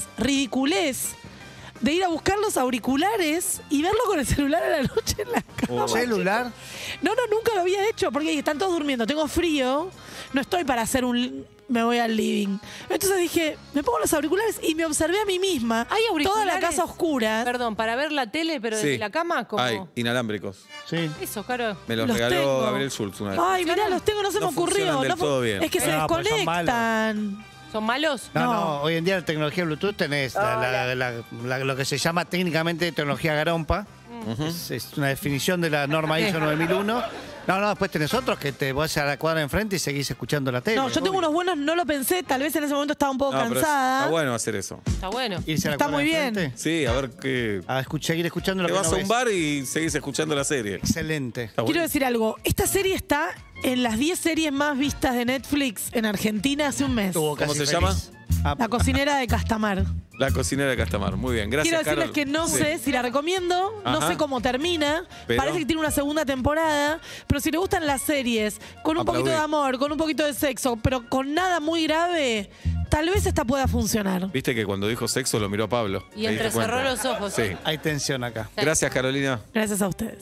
de ir a buscar los auriculares y verlo con el celular a la noche en la cama. Oh. ¿Celular? No, nunca lo había hecho, porque están todos durmiendo, tengo frío, no estoy para hacer me voy al living. Entonces dije, me pongo los auriculares y me observé a mí misma. ¿Hay auriculares? Toda la casa oscura. Perdón, para ver la tele, pero sí. desde la cama, como Hay inalámbricos. Sí. eso, claro. Me los Los regaló tengo. Gabriel Schultz una vez. Ay, mirá, los tengo, no se me No ocurrió. funcionan del No todo bien. Es que se No, pues son desconectan. ¿Son malos? No, hoy en día la tecnología Bluetooth tenés lo que se llama técnicamente tecnología garompa. Es una definición de la norma ISO 9001. No, después tenés otros que te vas a la cuadra enfrente y seguís escuchando la tele. No, yo tengo unos buenos, no lo pensé, tal vez en ese momento estaba un poco No, pero cansada. está bueno hacer eso. Está bueno. Irse a la Está cuadra muy de bien. enfrente, Sí, a ver qué. a seguir escuchando lo Te que vas no a un ves. bar y seguís escuchando la serie. Excelente. Está Quiero bueno. decir algo, esta serie está en las 10 series más vistas de Netflix en Argentina hace un mes. Estuvo ¿Cómo casi se llama? feliz. Ah, La cocinera de Castamar. La cocinera de Castamar. Muy bien, gracias, Quiero decirles Carol. que no Sí. sé si la recomiendo, no Ajá. sé cómo termina. Pero- Parece que tiene una segunda temporada, pero si le gustan las series con un Aplaudí. poquito de amor, con un poquito de sexo, pero con nada muy grave, tal vez esta pueda funcionar. Viste que cuando dijo sexo lo miró a Pablo. Y ¿Te diste entrecerró cuenta? los ojos. Sí. Hay tensión acá. Gracias, Carolina. Gracias a ustedes.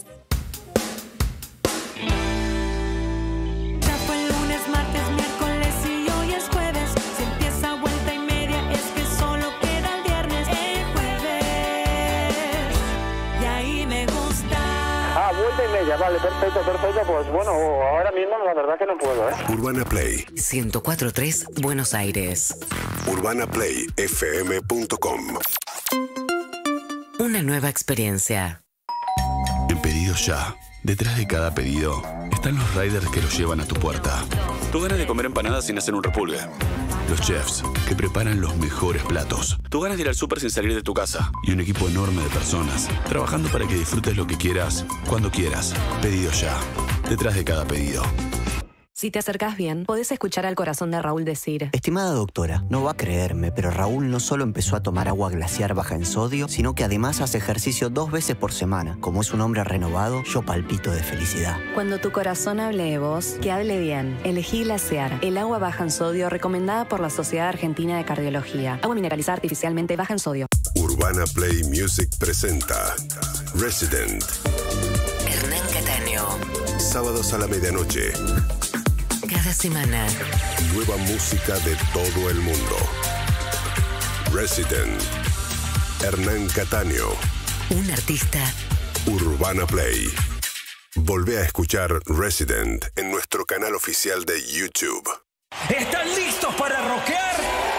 Ya fue lunes, martes, miércoles y hoy es jueves. Si empieza vuelta y media es que solo queda el viernes. El jueves, y ahí me gusta. Ah, vuelta y media, vale, perfecto. Pues bueno, ahora mismo la verdad que no puedo, ¿eh? Urbana Play 104.3 Buenos Aires. UrbanaPlayFM.com. Una nueva experiencia. En Pedidos Ya, detrás de cada pedido, están los riders que los llevan a tu puerta. Tú ganas de comer empanadas sin hacer un repulgue. Los chefs que preparan los mejores platos. Tu ganas de ir al súper sin salir de tu casa. Y un equipo enorme de personas trabajando para que disfrutes lo que quieras, cuando quieras. Pedido ya. Detrás de cada pedido. Si te acercás bien, podés escuchar al corazón de Raúl decir: Estimada doctora, no va a creerme, pero Raúl no solo empezó a tomar agua glaciar baja en sodio, sino que además hace ejercicio 2 veces por semana. Como es un hombre renovado, yo palpito de felicidad. Cuando tu corazón hable de vos, que hable bien. Elegí Glaciar, el agua baja en sodio recomendada por la Sociedad Argentina de Cardiología. Agua mineralizada artificialmente baja en sodio. Urbana Play Music presenta Resident. Hernán Cataño. Sábados a la medianoche. Cada semana. Nueva música de todo el mundo. Resident. Hernán Cataño. Un artista. Urbana Play. Volvé a escuchar Resident en nuestro canal oficial de YouTube. ¿Están listos para rockear?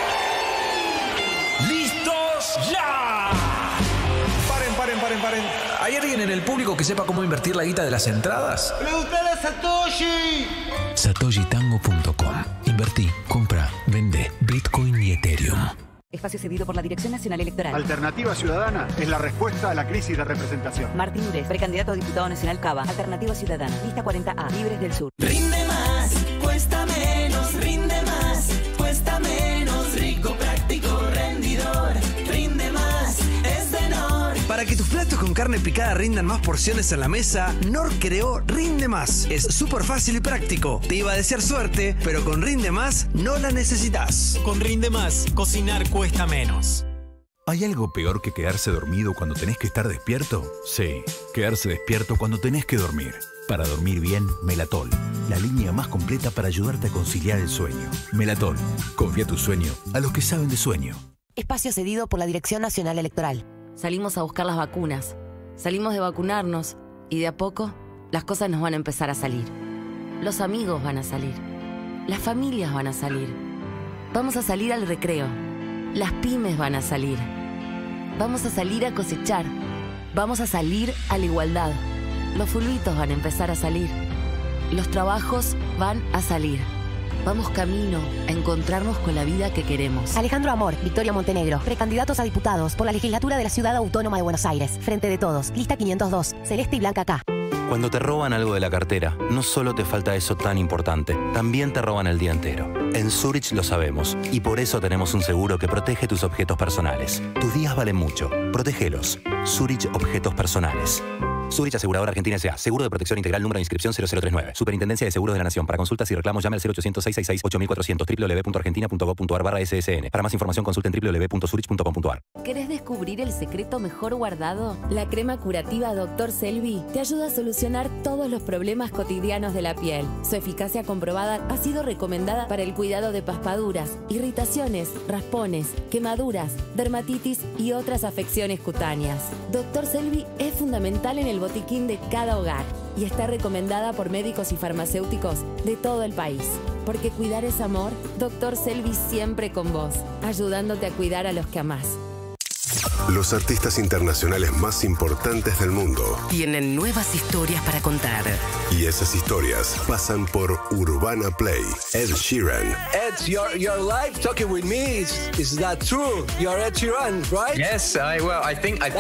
¡Listos ya! Paren. ¿Hay alguien en el público que sepa cómo invertir la guita de las entradas? ¡Pregúntale a Satoshi! SatoshiTango.com. Invertí, compra, vende Bitcoin y Ethereum. Espacio cedido por la Dirección Nacional Electoral. Alternativa Ciudadana es la respuesta a la crisis de representación. Martín Ures, precandidato a diputado nacional Cava. Alternativa Ciudadana. Lista 40A. Libres del Sur. Rinde más, cuesta menos, rinde más, cuesta menos, rico, práctico, rendidor, rinde más, es de Nor. Para que tus platos con carne picada rindan más porciones en la mesa, Nor creó Rinde Más. Es súper fácil y práctico. Te iba a desear suerte, pero con Rinde Más no la necesitas. Con Rinde Más, cocinar cuesta menos. ¿Hay algo peor que quedarse dormido cuando tenés que estar despierto? Sí, quedarse despierto cuando tenés que dormir. Para dormir bien, Melatol, la línea más completa para ayudarte a conciliar el sueño. Melatol, confía tu sueño a los que saben de sueño. Espacio cedido por la Dirección Nacional Electoral. Salimos a buscar las vacunas. Salimos de vacunarnos y de a poco las cosas nos van a empezar a salir. Los amigos van a salir. Las familias van a salir. Vamos a salir al recreo. Las pymes van a salir. Vamos a salir a cosechar. Vamos a salir a la igualdad. Los fulbitos van a empezar a salir. Los trabajos van a salir. Vamos camino a encontrarnos con la vida que queremos. Alejandro Amor, Victoria Montenegro, precandidatos a diputados por la legislatura de la Ciudad Autónoma de Buenos Aires. Frente de Todos, lista 502, Celeste y Blanca K. Cuando te roban algo de la cartera, no solo te falta eso tan importante, también te roban el día entero. En Zurich lo sabemos y por eso tenemos un seguro que protege tus objetos personales. Tus días valen mucho. Protégelos. Zurich Objetos Personales. Zurich Aseguradora Argentina S.A. Seguro de protección integral número de inscripción 0039. Superintendencia de Seguros de la Nación. Para consultas y reclamos llame al 0800-666-8400 www.argentina.gov.ar/ssn. Para más información consulten www.zurich.com.ar. ¿Querés descubrir el secreto mejor guardado? La crema curativa Dr. Selvi te ayuda a solucionar todos los problemas cotidianos de la piel. Su eficacia comprobada ha sido recomendada para el cuidado de paspaduras, irritaciones, raspones, quemaduras, dermatitis y otras afecciones cutáneas. Dr. Selvi es fundamental en el botiquín de cada hogar y está recomendada por médicos y farmacéuticos de todo el país. Porque cuidar es amor, Dr. Selvi siempre con vos, ayudándote a cuidar a los que amás. Los artistas internacionales más importantes del mundo tienen nuevas historias para contar. Y esas historias pasan por Urbana Play. Ed Sheeran. Ed, you're live talking with me. Is that true? You're Ed Sheeran, right? Yes, I think so.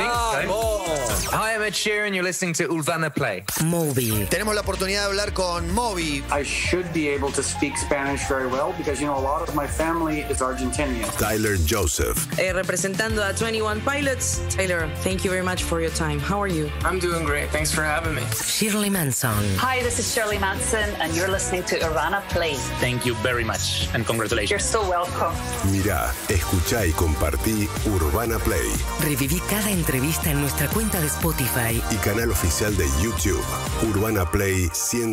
Hi, I'm Ed Sheeran. You're listening to Urbana Play. Moby. Tenemos la oportunidad de hablar con Moby. I should be able to speak Spanish very well because, you know, a lot of my family is Argentinian. Tyler Joseph. Representando a 21 Pilots. Tyler, thank you very much for your time. How are you? I'm doing great. Thanks for having me. Shirley Manson. Hi, this is Shirley Manson, and you're listening to Urbana Play. Thank you very much, and congratulations. You're so welcome. Mirá, escuchá y compartí Urbana Play. Reviví cada entrevista en nuestra cuenta de Spotify y canal oficial de YouTube. Urbana Play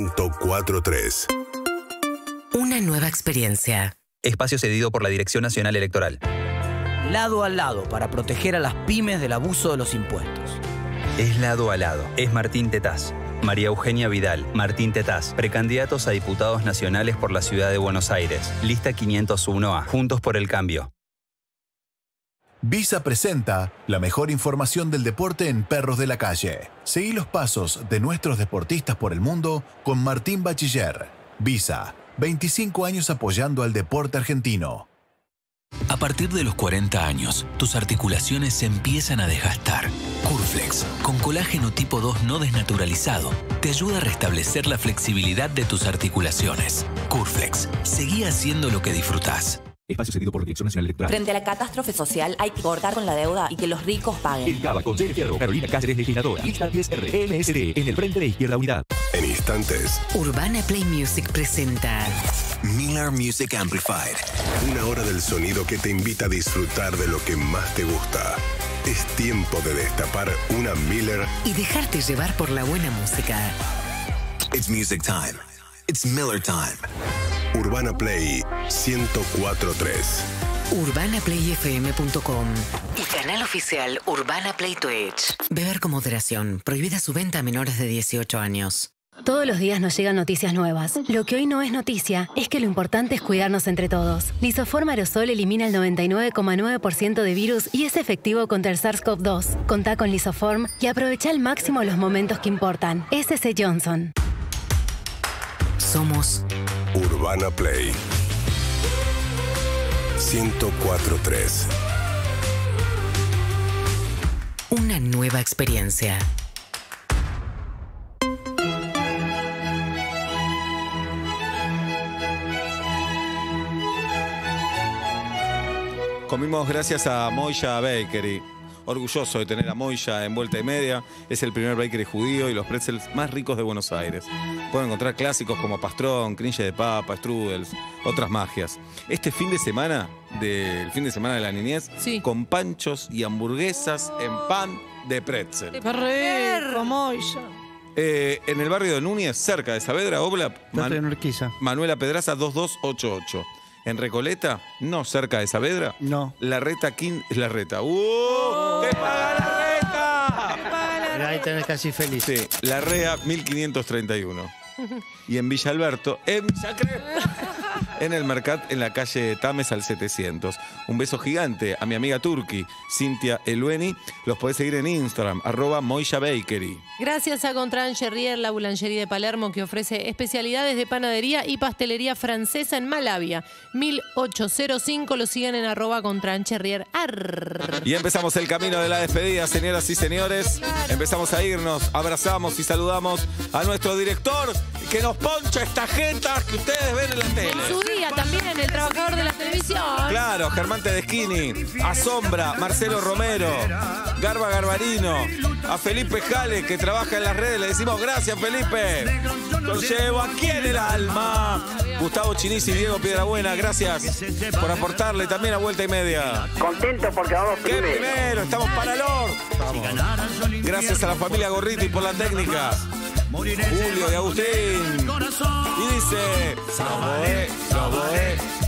1043. Una nueva experiencia. Espacio cedido por la Dirección Nacional Electoral. Lado a lado para proteger a las pymes del abuso de los impuestos. Es lado a lado. Es Martín Tetaz. María Eugenia Vidal, Martín Tetaz, precandidatos a diputados nacionales por la Ciudad de Buenos Aires. Lista 501A. Juntos por el Cambio. Visa presenta la mejor información del deporte en Perros de la Calle. Seguí los pasos de nuestros deportistas por el mundo con Martín Bachiller. Visa, 25 años apoyando al deporte argentino. A partir de los 40 años, tus articulaciones se empiezan a desgastar. Curflex, con colágeno tipo 2 no desnaturalizado, te ayuda a restablecer la flexibilidad de tus articulaciones. Curflex, seguí haciendo lo que disfrutás. Espacio cedido por la Dirección Nacional Electoral. Frente a la catástrofe social hay que cortar con la deuda y que los ricos paguen. El Cava, Consejo de Fierro, Carolina Cáceres, legisladora. Lista 10R, MSD, en el Frente de Izquierda Unidad. En instantes, Urbana Play Music presenta Miller Music Amplified. Una hora del sonido que te invita a disfrutar de lo que más te gusta. Es tiempo de destapar una Miller y dejarte llevar por la buena música. It's music time. It's Miller time. Urbana Play 104.3. UrbanaPlayFM.com y canal oficial Urbana Play Twitch. Beber con moderación. Prohibida su venta a menores de 18 años. Todos los días nos llegan noticias nuevas. Lo que hoy no es noticia es que lo importante es cuidarnos entre todos. Lisoform Aerosol elimina el 99,9% de virus y es efectivo contra el SARS-CoV-2. Contá con Lisoform y aprovecha al máximo los momentos que importan. SC Johnson. Somos Urbana Play 104.3. Una nueva experiencia. Comimos gracias a Moya Bakery. Orgulloso de tener a Moya en Vuelta y Media. Es el primer bakery judío y los pretzels más ricos de Buenos Aires. Pueden encontrar clásicos como pastrón, cringe de papa, strudels, otras magias. Este fin de semana, del fin de semana de la niñez, con panchos y hamburguesas en pan de pretzel. ¡Qué rico, Moya! En el barrio de Núñez, cerca de Saavedra, Oblap, Manuela Pedraza 2288. En Recoleta, no cerca de Saavedra. No. Larreta King es Larreta. ¡Te paga Larreta! Pero ahí tenés casi feliz. Sí, Larrea 1531. Y en Villa Alberto, en Villa en el Mercat, en la calle Tames al 700. Un beso gigante a mi amiga Turki, Cintia Elueni. Los podés seguir en Instagram, @Moya Bakery. Gracias a Contran Cherrier, la boulangerie de Palermo, que ofrece especialidades de panadería y pastelería francesa en Malavia. 1805, lo siguen en @Contran Cherrier. Y empezamos el camino de la despedida, señoras y señores. Empezamos a irnos, abrazamos y saludamos a nuestro director que nos poncha esta jeta que ustedes ven en la tele. En su día también, el trabajador de la televisión. Claro, Germán Tedeschini, a Sombra, Marcelo Romero, Garba Garbarino, a Felipe Jale, que trabaja en las redes. Le decimos gracias, Felipe. Lo llevo aquí en el alma. Gustavo Chinisi y Diego Piedrabuena, gracias por aportarle también a Vuelta y Media. Contento porque vamos primero. ¿Qué primero? Estamos para el orto. Gracias a la familia Gorriti por la técnica. Julio y Agustín. Y dice, Soboé, Soboé.